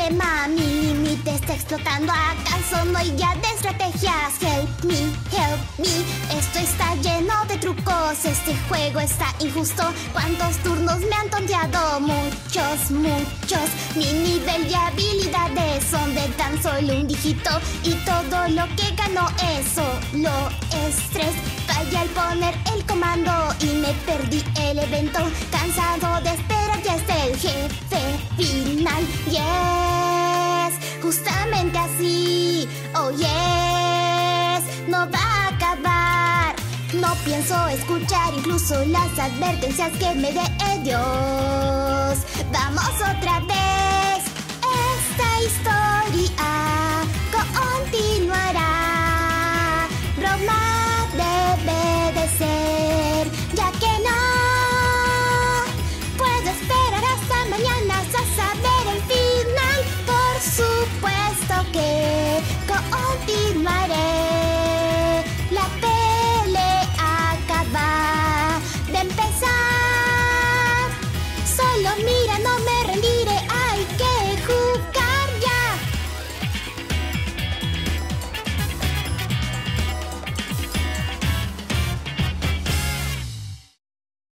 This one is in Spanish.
problema, mi límite está explotando. ¿Acaso no hay guía de estrategias? Help me, esto está lleno de trucos. Este juego está injusto. ¿Cuántos turnos me han tonteado? Muchos. Mi nivel de habilidades son de tan solo un dígito, y todo lo que gano es solo estrés. Fallé al poner el comando y me perdí el evento. Cansado de esperar, ya está el jefe final. Yes, justamente así. Oh yes, no va a acabar. No pienso escuchar incluso las advertencias que me dé Dios. Vamos otra vez.